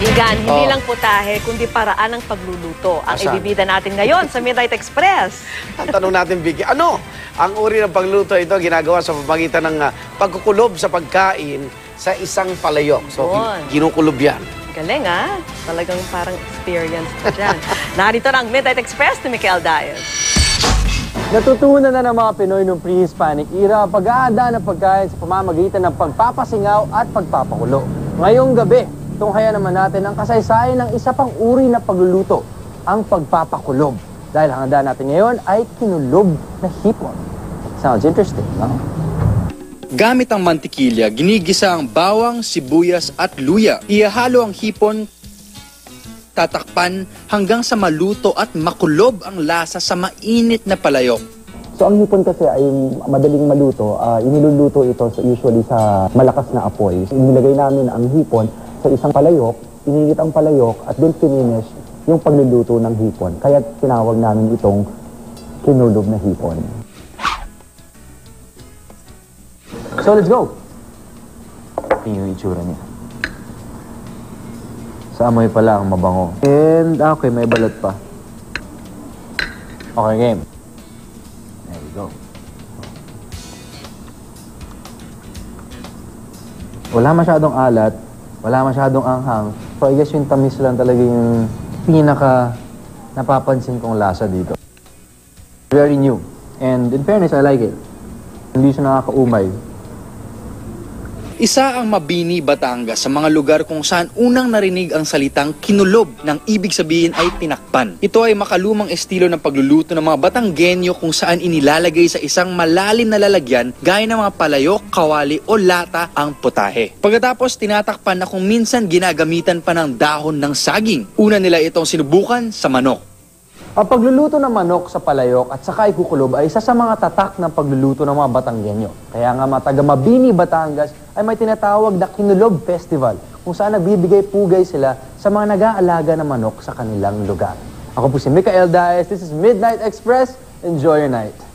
Igan, hindi lang putahe, kundi paraan ng pagluluto. Ang Asan? ibibida natin ngayon sa Midnight Express. Ang tanong natin, Vicky, ano ang uri ng pagluto ito ginagawa sa pamagitan ng pagkukulob sa pagkain sa isang palayok? So, Yun. kinukulob yan. Galing, ha? Talagang parang experience ko dyan. Narito na ang Midnight Express ni Mikel Diaz. Natutunan na ng mga Pinoy noong pre-Hispanic era ang pag-aanda ng pagkain sa pamamagitan ng pagpapasingaw at pagpapakulo. Ngayong gabi, tunghaya naman natin ang kasaysayan ng isa pang uri na pagluluto, ang pagpapakulob. Dahil ang handa natin ngayon ay kinulob na hipon. Sounds interesting, no? Gamit ang mantikilya, ginigisa ang bawang, sibuyas at luya. Ihahalo ang hipon, tatakpan hanggang sa maluto at makulob ang lasa sa mainit na palayok. So ang hipon kasi ay madaling maluto. Iniluluto ito usually sa malakas na apoy. Inilagay namin ang hipon sa isang palayok, ininit ang palayok at doon finish yung pagluluto ng hipon. Kaya tinawag namin itong kinulob na hipon. So let's go! Ito yung itsura niya. Sa amoy pa lang, mabango. And okay, may balat pa. Okay, game. There we go. Wala masyadong alat, wala masyadong anghang. So I guess yung tamis lang talaga yung pinaka napapansin kong lasa dito. Very new. And in fairness, I like it. Hindi siya nakakaumay. Isa ang Mabini, Batangas sa mga lugar kung saan unang narinig ang salitang kinulob nang ibig sabihin ay tinakpan. Ito ay makalumang estilo ng pagluluto ng mga Batanggenyo kung saan inilalagay sa isang malalim na lalagyan gaya ng mga palayok, kawali o lata ang putahe. Pagkatapos tinatakpan na kung minsan ginagamitan pa ng dahon ng saging. Una nila itong sinubukan sa manok. Ang pagluluto ng manok sa palayok at saka ikukulob ay isa sa mga tatak ng pagluluto ng mga Batanggenyo. Kaya nga mga taga Mabini, Batangas ay may tinatawag na Kinulob Festival kung saan nagbibigay pugay sila sa mga nag-aalaga ng manok sa kanilang lugar. Ako po si Mikel Diaz. This is Midnight Express. Enjoy your night.